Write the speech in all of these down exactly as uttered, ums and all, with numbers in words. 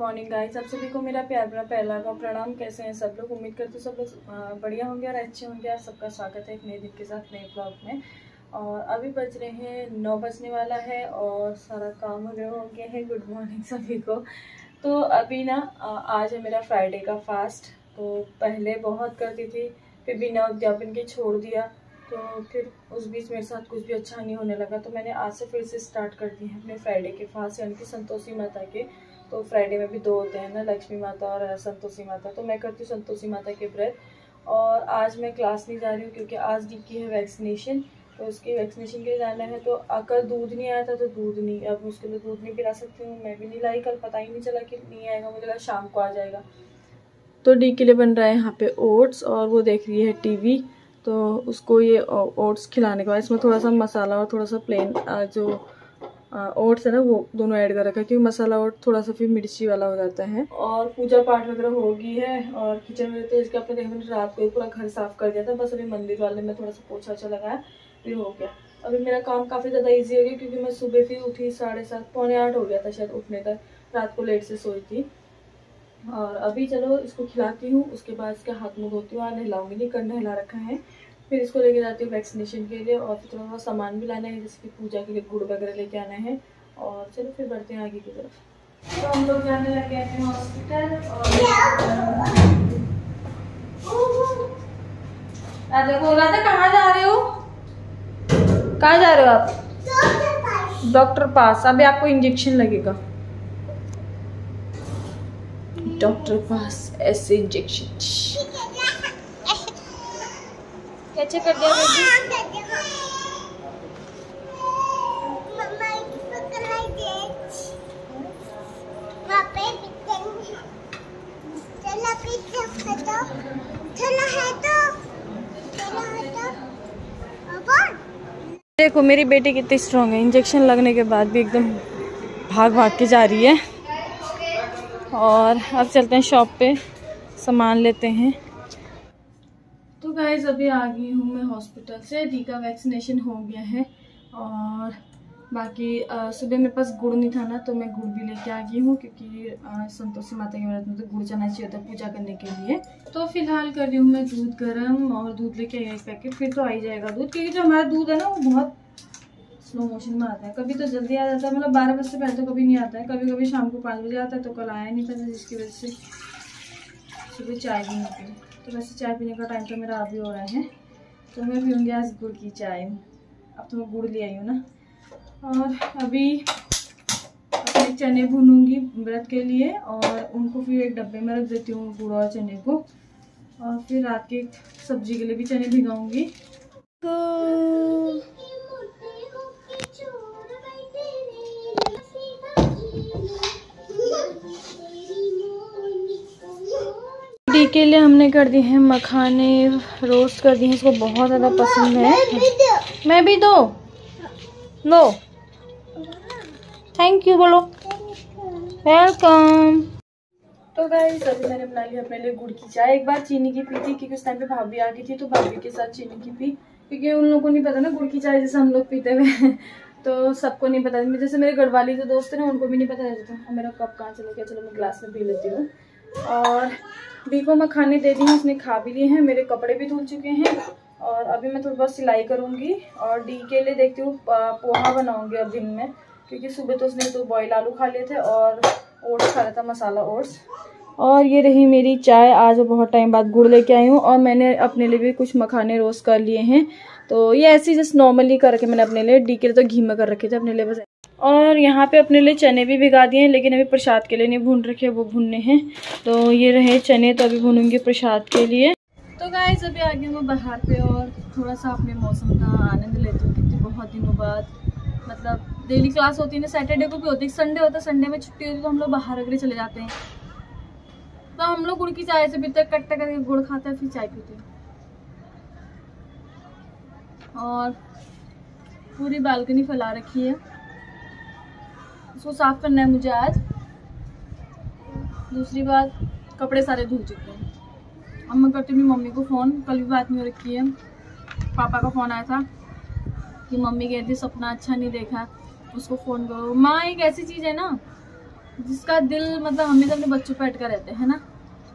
Morning guys, आप सभी को मेरा प्यार भरा पहला का प्रणाम। कैसे हैं सब लोग? उम्मीद करते सब लोग बढ़िया होंगे और अच्छे होंगे। और सबका स्वागत है एक नए दिन के साथ नए ब्लॉग में। और अभी बज रहे हैं नौ बजने वाला है और सारा काम वगैरह हो गया है। गुड मॉर्निंग सभी को। तो अभी ना आज है मेरा फ्राइडे का फास्ट। तो पहले बहुत करती थी, फिर बिना उद्यापन के छोड़ दिया, तो फिर उस बीच मेरे साथ कुछ भी अच्छा नहीं होने लगा। तो मैंने आज से फिर से स्टार्ट कर दिए हैं अपने फ्राइडे के फास्ट, यानी कि संतोषी माता के। तो फ्राइडे में भी दो होते हैं ना, लक्ष्मी माता और संतोषी माता। तो मैं करती हूँ संतोषी माता के व्रत। और आज मैं क्लास नहीं जा रही हूँ क्योंकि आज डी की है वैक्सीनेशन। तो उसकी वैक्सीनेशन के लिए जाना है। तो अगर दूध नहीं आया था तो दूध नहीं, अब उसके लिए दूध नहीं पिला सकती हूँ। मैं भी नहीं लाई, कल पता ही नहीं चला कि नहीं आएगा, मुझे लगा शाम को आ जाएगा। तो डी के लिए बन रहा है यहाँ पे ओट्स और वो देख रही है टीवी। तो उसको ये ओट्स खिलाने के बाद इसमें थोड़ा सा मसाला और थोड़ा सा प्लेन जो ओट्स है ना वो दोनों ऐड कर रखा है, क्योंकि मसाला ओट थोड़ा सा फिर मिर्ची वाला हो जाता है। और पूजा पाठ वगैरह हो गई है और किचन में तो इसके अपने देखा मैंने रात को पूरा घर साफ कर दिया था। बस अभी मंदिर वाले में थोड़ा सा पोछा अच्छा लगाया, फिर हो गया। अभी मेरा काम काफ़ी ज़्यादा ईजी हो गया क्योंकि मैं सुबह फिर उठी साढ़े सात पौने आठ हो गया था शायद उठने तक। रात को लेट से सोई थी। और अभी चलो इसको खिलाती हूँ, उसके बाद इसके हाथ मुँह धोती हूँ। नहलाऊंगी नहीं, कर नहला रखा है। फिर इसको लेके जाती हूँ वैक्सीनेशन के लिए। और फिर थोड़ा बहुत सामान भी लाना है, जैसे कि पूजा के लिए गुड़ वगैरह लेके आना है। और चलो फिर बढ़ते हैं आगे की तरफ। तो हम लोग जाने लगे हैं हॉस्पिटल। और देखो राधा कहाँ जा रहे हो? कहाँ जा रहे हो आप? डॉक्टर पास। अभी आपको इंजेक्शन लगेगा डॉक्टर पास, ऐसे इंजेक्शन। कैसे कर दिया बेबी? देखो मेरी बेटी कितनी स्ट्रांग है, इंजेक्शन लगने के बाद भी एकदम भाग भाग के जा रही है। और अब चलते हैं शॉप पे, सामान लेते हैं। तो गाइज अभी आ गई हूँ मैं हॉस्पिटल से। डी का वैक्सीनेशन हो गया है। और बाकी सुबह मेरे पास गुड़ नहीं था ना, तो मैं गुड़ भी लेके आ गई हूँ क्योंकि आ, संतोषी माता के व्रत में तो गुड़ जाना चाहिए था पूजा करने के लिए। तो फिलहाल कर रही हूँ मैं दूध गर्म और दूध लेके आई एक पैकेट। फिर तो आ ही जाएगा दूध, क्योंकि जो हमारा दूध है ना वो बहुत स्लो मोशन में आता है। कभी तो जल्दी आ जाता है, मतलब बारह बजे से पहले तो कभी नहीं आता है। कभी कभी शाम को पाँच बजे आता है। तो कल आया नहीं था, जिसकी वजह से सुबह चाय भी नहीं पी। तो वैसे चाय पीने का टाइम तो मेरा अभी हो रहा है। तो मैं पीऊँगी आज गुड़ की चाय। अब तो मैं गुड़ ले आई हूँ ना। और अभी अपने चने भूनूंगी व्रत के लिए और उनको फिर एक डब्बे में रख देती हूँ, गुड़ और चने को। और फिर रात की सब्जी के लिए भी चने भिगाऊंगी। डी के लिए हमने कर दी है मखाने, रोस्ट कर दी है। इसको बहुत ज़्यादा पसंद है। मैं भी दो नो थैंक यू बोलो, वेलकम। तो गाइस अभी मैंने बना ली अपने लिए गुड़ की चाय। एक बार चीनी की पी थी क्योंकि उस टाइम पे भाभी आ गई थी, तो भाभी के साथ चीनी की पी, क्योंकि उन लोगों को नहीं पता ना गुड़ की चाय जैसे हम लोग पीते हुए। तो सबको नहीं पता, जैसे मेरे गढ़वाली जो दोस्त है ना उनको भी नहीं पता रहता था। मेरा कप कहाँ चला गया? चलो मैं ग्लास में पी लेती हूँ। और डी को मैं खाने दे दी हूँ, उसने खा भी लिए हैं। मेरे कपड़े भी धुल चुके हैं और अभी मैं थोड़ी बहुत सिलाई करूँगी। और डी के लिए देखती हूँ पोहा बनाऊँगी अब दिन में, क्योंकि सुबह तो उसने तो बॉयल आलू खा लिए थे और ओट्स खा रहा था, मसाला ओट्स। और ये रही मेरी चाय। आज बहुत टाइम बाद गुड़ लेके आई हूँ। और मैंने अपने लिए भी कुछ मखाने रोस्ट कर लिए हैं। तो ये ऐसे ही जस्ट नॉर्मली करके मैंने अपने लिए, डी के लिए तो घी में कर रखे थे अपने लिए बस। और यहाँ पे अपने लिए चने भी भिगा दिए हैं, लेकिन अभी प्रसाद के लिए नहीं भून रखे, वो भूनने हैं। तो ये रहे चने, तो अभी भूनूंगी प्रसाद के लिए। तो गाइस अभी आ गई हूँ बाहर पे और थोड़ा सा अपने मौसम का आनंद लेती हूँ। कितने बहुत दिनों बाद, मतलब डेली क्लास होती है ना, सैटरडे को भी होती है, संडे होता है, संडे में छुट्टी होती है तो हम लोग बाहर वगैरह चले जाते हैं। तो हम लोग गुड़ की चाय से पीते हैं, कट्टा करके गुड़ खाते हैं फिर चाय पीते हैं। और पूरी बालकनी फैला रखी है, इसको साफ करना है मुझे आज। दूसरी बात, कपड़े सारे धुल चुके हैं। अब मैं करती हूँ मम्मी को फ़ोन। कल भी बात नहीं हो रखी है, पापा का फ़ोन आया था कि मम्मी कहती सपना अच्छा नहीं देखा, उसको फ़ोन करो। माँ एक ऐसी चीज़ है ना, जिसका दिल मतलब हमेशा अपने बच्चों पे अटका रहते हैं ना।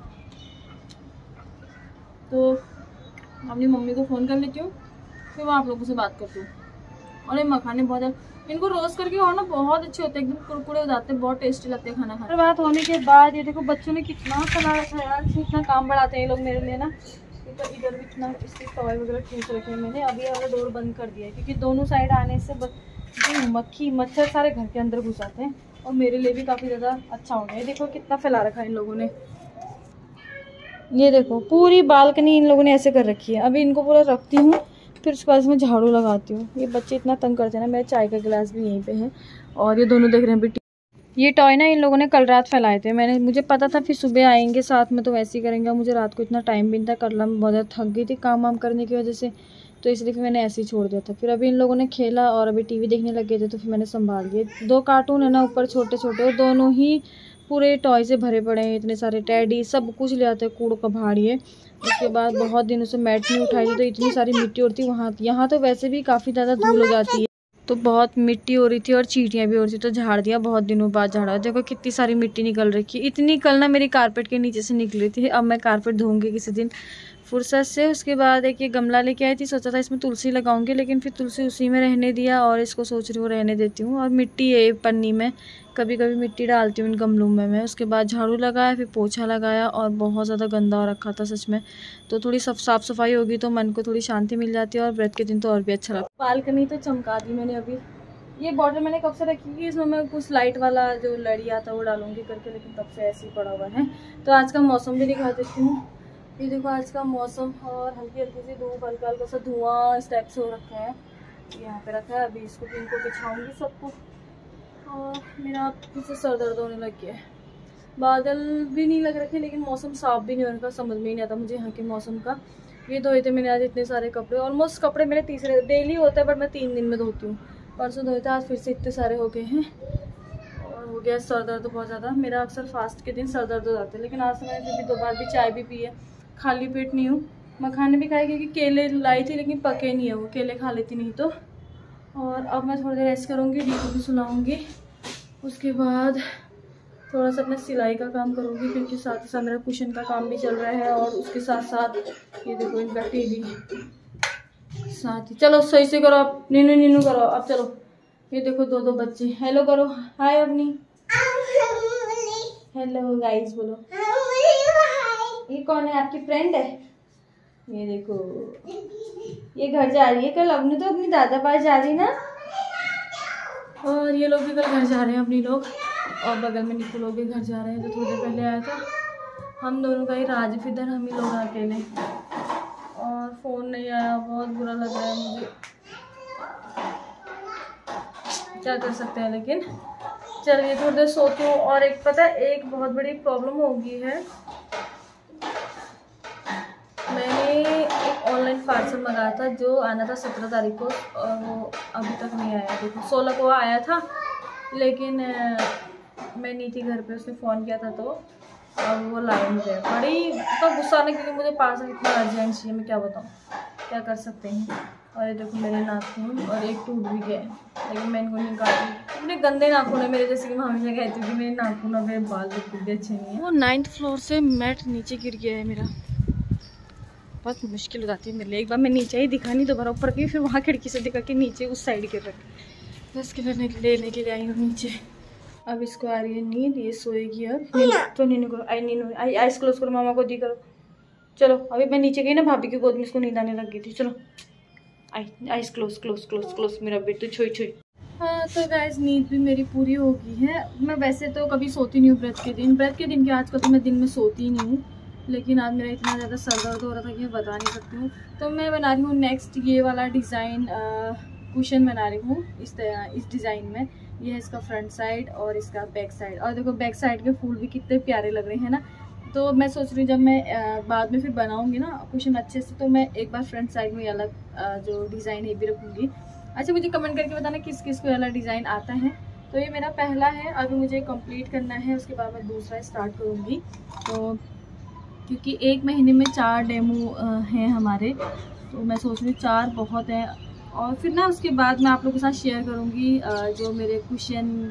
तो अपनी मम्मी को फ़ोन कर लेती हूँ, फिर मैं आप लोगों से बात करती हूँ। और ये मखाने बहुत ज़्यादा, इनको रोस्ट करके और ना बहुत अच्छे होते हैं, एकदम कुरकुरे हो जाते हैं, बहुत टेस्टी लगते हैं खाना खाने। बात होने के बाद ये देखो बच्चों ने कितना चला रखा है यार, इतना काम बढ़ाते हैं ये लोग मेरे लिए ना। तो इधर भी इतना इसकी टॉय वगैरह खींच रखे हैं मैंने। अभी वाला डोर बंद कर दिया है क्योंकि दोनों साइड आने से मक्खी मच्छर सारे घर के अंदर घुस आते हैं और मेरे लिए भी काफ़ी ज़्यादा अच्छा हो गया है। देखो कितना फैला रखा है इन लोगों ने, ये देखो पूरी बालकनी इन लोगों ने ऐसे कर रखी है। अभी इनको पूरा रखती हूँ, फिर उसके बाद इसमें झाड़ू लगाती हूँ। ये बच्चे इतना तंग करते हैं ना। मेरा चाय का गिलास भी यहीं पे है और ये दोनों देख रहे हैं बेटी। ये टॉय ना इन लोगों ने कल रात फैलाए थे, मैंने मुझे पता था फिर सुबह आएंगे साथ में तो वैसे ही करेंगे। मुझे रात को इतना टाइम भी नहीं था, कल मैं बहुत ज़्यादा थक गई थी काम वाम करने की वजह से, तो इसलिए फिर मैंने ऐसे ही छोड़ दिया था। फिर अभी इन लोगों ने खेला और अभी टीवी देखने लग गए थे तो फिर मैंने संभाल लिए। दो कार्टून है ना ऊपर छोटे छोटे, और दोनों ही पूरे टॉय से भरे पड़े हैं। इतने सारे टेडी सब कुछ ले आते हैं कूड़ कभाड़िए। उसके बाद बहुत दिनों से मैट नहीं उठाई थी तो इतनी सारी मिट्टी उड़ती वहाँ, यहाँ तो वैसे भी काफ़ी ज़्यादा धूल हो जाती है तो बहुत मिट्टी हो रही थी और चींटियाँ भी हो रही थी, तो झाड़ दिया, बहुत दिनों बाद झाड़ा। देखो कितनी सारी मिट्टी निकल रखी है। इतनी कल ना मेरी कारपेट के नीचे से निकली थी। अब मैं कारपेट धोऊंगी किसी दिन फुर्सत से। उसके बाद एक ये गमला लेके आई थी, सोचा था इसमें तुलसी लगाऊंगी, लेकिन फिर तुलसी उसी में रहने दिया और इसको सोच रही हूँ रहने देती हूँ। और मिट्टी है पन्नी में, कभी कभी मिट्टी डालती हूँ इन गमलों में मैं। उसके बाद झाड़ू लगाया, फिर पोछा लगाया और बहुत ज़्यादा गंदा हो रखा था सच में। तो थोड़ी सब साफ़ सफाई होगी तो मन को थोड़ी शांति मिल जाती है और व्रत के दिन तो और भी अच्छा लगता है। बालकनी तो चमका दी मैंने। अभी ये बॉटल मैंने कब से रखी है, इसमें मैं कुछ लाइट वाला जो लड़ी आता है वो डालूंगी करके, लेकिन तब से ऐसे ही पड़ा हुआ है। तो आज का मौसम भी दिखा देती हूँ। ये देखो आज का मौसम, और हल्की हल्की सी धूप, हल्का हल्का सा धुआं इस टाइप से हो रखा है। यहाँ पे रखा है, अभी इसको इनको बिछाऊंगी सबको। और मेरा फिर से सर दर्द होने लग गया है। बादल भी नहीं लग रखे लेकिन मौसम साफ भी नहीं हो रखा, समझ में ही नहीं आता मुझे यहाँ के मौसम का। ये धोए थे मैंने आज इतने सारे कपड़े, ऑलमोस्ट कपड़े मेरे तीसरे डेली होता है बट मैं तीन दिन में धोती हूँ। परसों धोए थे, आज फिर से इतने सारे हो गए हैं और हो गया सर दर्द बहुत ज़्यादा। मेरा अक्सर फास्ट के दिन सर दर्द हो जाता है, लेकिन आज से मैंने फिर भी दो बार भी चाय भी पी है, खाली पेट नहीं हूँ। मखाने भी खाए क्योंकि केले लाई थी लेकिन पके नहीं है, वो केले खा लेती नहीं तो। और अब मैं थोड़ी देर रेस्ट करूँगी, डी को भी सुलाऊँगी। उसके बाद थोड़ा सा अपना सिलाई का काम करूँगी क्योंकि साथ ही साथ मेरा कुशन का काम भी चल रहा है और उसके साथ साथ ये देखो इनका टीवी साथ ही। चलो सही से करो आप, नीनू नीनू करो अब, चलो। ये देखो दो दो बच्चे, हेलो करो, हाय अपनी, हेलो गाइस बोलो। ये कौन है, आपकी फ्रेंड है? ये देखो ये घर जा रही है कल, अपनी तो अपनी दादा पास जा रही ना। और ये लोग भी कल घर जा रहे हैं अपनी लोग, और बगल में निकू लोग भी घर जा रहे हैं जो थोड़ी देर पहले आया था। हम दोनों का ही राज फिदर, हम ही लोग अकेले। और फ़ोन नहीं आया, बहुत बुरा लग रहा है मुझे, क्या कर सकते हैं। लेकिन चलिए थोड़ी देर सोती हूँ। और एक पता है एक बहुत बड़ी प्रॉब्लम हो गई है, मैंने एक ऑनलाइन पार्सल मंगाया था जो आना था सत्रह तारीख को और वो अभी तक नहीं आया। देखो सोलह को आया था लेकिन मैं नहीं थी घर पे, उसने फ़ोन किया था तो और वो लाए नहीं गए। बड़ी तो गुस्सा आने क्योंकि मुझे पार्सल इतना अर्जेंट चाहिए, मैं क्या बताऊँ, क्या कर सकते हैं। और ये देखो मेरे नाखून और एक टूट भी गए, लेकिन मैं इनको निकाल दी। मेरे गंदे नाखून है मेरे, जैसे कि मैं हमेशा कहती हूँ कि मेरे नाखून और मेरे बाल बिल्कुल भी अच्छे नहीं है। वो नाइन्थ फ्लोर से मैट नीचे गिर गया है मेरा, बहुत मुश्किल हो जाती है मेरे लिए। एक बार मैं नीचे ही दिखा नहीं, दोबारा ऊपर गई, फिर वहाँ खिड़की से दिखा के नीचे उस साइड गिर रखा। बस के लेने लेने के लिए आई हूँ नीचे। अब इसको आ रही है नींद, ये सोएगी अब। तो नीनू को eye, Ninu eye, eyes close करो, मामा को दी करो। चलो अभी मैं नीचे गई ना भाभी की गोद में, इसको नींद आने लग गई थी। चलो आई, eyes close close close close, मेरा बेट तो छोई छोई। हाँ तो गाइस नींद भी मेरी पूरी हो गई है। मैं वैसे तो कभी सोती नहीं हूँ व्रत के दिन, व्रत के दिन के आज को तो मैं दिन में सोती ही नहीं हूँ, लेकिन आज मेरा इतना ज़्यादा सर दर्द हो रहा था कि मैं बता नहीं सकती हूँ। तो मैं बना रही हूँ नेक्स्ट ये वाला डिज़ाइन, कुशन बना रही हूँ इस इस डिज़ाइन में। ये है इसका फ्रंट साइड और इसका बैक साइड, और देखो बैक साइड के फूल भी कितने प्यारे लग रहे हैं ना। तो मैं सोच रही हूँ जब मैं बाद में फिर बनाऊँगी ना कुशन अच्छे से, तो मैं एक बार फ्रंट साइड में अलग जो डिज़ाइन है भी रखूँगी। अच्छा मुझे कमेंट करके बताना किस किस को वाला डिज़ाइन आता है। तो ये मेरा पहला है, अभी मुझे कंप्लीट करना है, उसके बाद मैं दूसरा स्टार्ट करूँगी। तो क्योंकि एक महीने में चार डेमो हैं हमारे, तो मैं सोच रही हूँ चार बहुत है। और फिर ना उसके बाद मैं आप लोगों के साथ शेयर करूँगी जो मेरे कुशन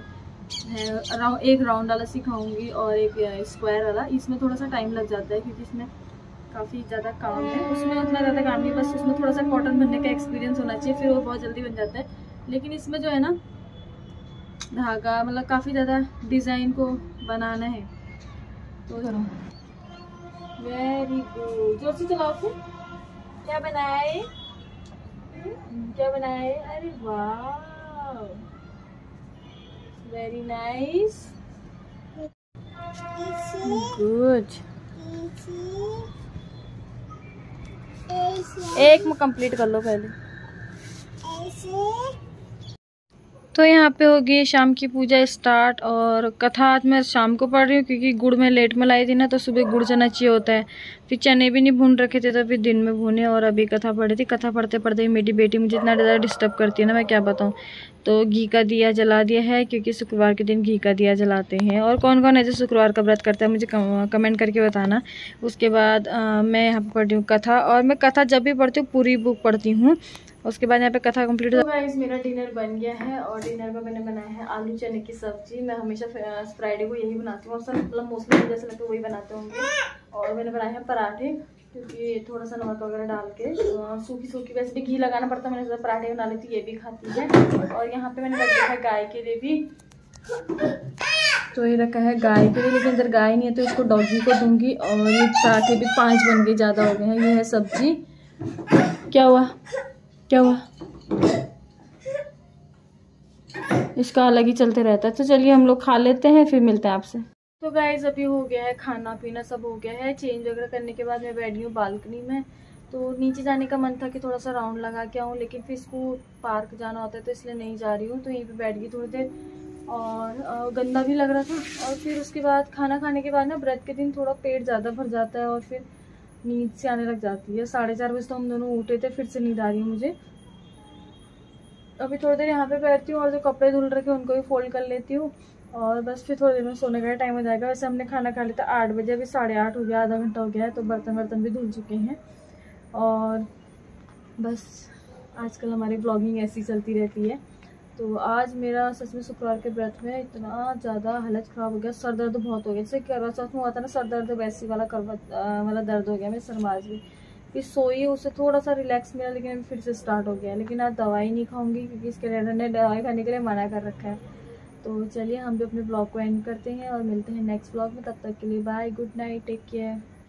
है, एक राउंड वाला सिखाऊंगी और एक स्क्वायर वाला। इसमें थोड़ा सा टाइम लग जाता है क्योंकि इसमें काफ़ी ज़्यादा काम है, उसमें उतना ज़्यादा काम नहीं, बस उसमें थोड़ा सा कॉटन बनने का एक्सपीरियंस होना चाहिए, फिर वो बहुत जल्दी बन जाता है। लेकिन इसमें जो है ना धागा मतलब काफ़ी ज़्यादा डिज़ाइन को बनाना है। तो चलो, वेरी गुड, जोर से चलाओ। फिर क्या बनाया है, क्या बनाया है? अरे वाह, वेरी नाइस, गुड। एक में कंप्लीट कर लो पहले। तो यहाँ पे हो गई शाम की पूजा स्टार्ट, और कथा आज मैं शाम को पढ़ रही हूँ क्योंकि गुड़ में लेट में लाई थी ना, तो सुबह गुड़ चना चाहिए होता है। फिर चने भी नहीं भून रखे थे तो फिर दिन में भूने, और अभी कथा पढ़ी थी। कथा पढ़ते पढ़ते ही मेरी बेटी मुझे इतना ज़्यादा डिस्टर्ब करती है ना, मैं क्या बताऊँ। तो घी का दिया जला दिया है क्योंकि शुक्रवार के दिन घी का दिया जलाते हैं। और कौन कौन ऐसे शुक्रवार का व्रत करता है मुझे कमेंट करके बताना। उसके बाद आ, मैं यहाँ पर पढ़ती हूँ कथा, और मैं कथा जब भी पढ़ती हूँ पूरी बुक पढ़ती हूँ। उसके बाद यहाँ पे कथा कंप्लीट हो। गाइस मेरा डिनर बन गया है, और डिनर में मैंने बनाया है आलू चने की सब्जी। मैं हमेशा फ्राइडे को यही बनाती हूँ, और सब मतलब मोस्टली जैसे लगता है वही बनाते होंगे। और मैंने बनाए हैं पराठे, क्योंकि थोड़ा सा नमक वगैरह डाल के सूखी सूखी, वैसे भी घी लगाना पड़ता है, मैंने सोचा पराठे बना लेती, ये भी खाती है। और यहाँ पे मैंने रख दिया है गाय के लिए भी, तो ये रखा है गाय के लिए, लेकिन इधर गाय नहीं है तो इसको डॉगी को दूंगी। और ये पराठे भी पाँच बन गए, ज़्यादा हो गए हैं। ये है सब्जी। क्या हुआ, क्या हुआ, इसका अलग ही चलते रहता है। तो चलिए हम लोग खा लेते हैं, फिर मिलते हैं आपसे। तो गाइस अभी हो गया है खाना पीना, सब हो गया है। चेंज वगैरह करने के बाद मैं बैठ गई हूँ बालकनी में। तो नीचे जाने का मन था कि थोड़ा सा राउंड लगा के आऊँ, लेकिन फिर इसको पार्क जाना होता है तो इसलिए नहीं जा रही हूँ। तो यहीं पे बैठ गई थोड़ी देर, और गंदा भी लग रहा था। और फिर उसके बाद खाना खाने के बाद ना व्रत के दिन थोड़ा पेट ज़्यादा भर जाता है, और फिर नींद से आने लग जाती है। साढ़े चार बजे तो हम दोनों उठे थे, फिर से नींद आ रही है मुझे। अभी थोड़ी देर यहाँ पे बैठती हूँ, और जो कपड़े धुल रखे उनको भी फोल्ड कर लेती हूँ, और बस फिर थोड़ी देर में सोने का टाइम हो जाएगा। वैसे हमने खाना खा लिया था आठ बजे, अभी साढ़े आठ हो गया, आधा घंटा हो गया है। तो बर्तन वर्तन भी धुल चुके हैं, और बस आजकल हमारी ब्लॉगिंग ऐसी चलती रहती है। तो आज मेरा सच में शुक्रवार के व्रत में इतना ज़्यादा हालत ख़राब हो गया, सर दर्द बहुत हो गया। जैसे करवा चौथ में हुआ था ना सर दर्द, वैसे वाला करवा वाला दर्द हो गया मेरे सर में आज भी। फिर सोई, उससे थोड़ा सा रिलैक्स मिला, लेकिन अभी फिर से स्टार्ट हो गया। लेकिन आज दवाई नहीं खाऊंगी क्योंकि इसके डॉक्टर ने दवाई खाने के लिए मना कर रखा है। तो चलिए हम भी अपने ब्लॉग को एंड करते हैं, और मिलते हैं नेक्स्ट ब्लॉग में। तब तक के लिए bye, good night, take care.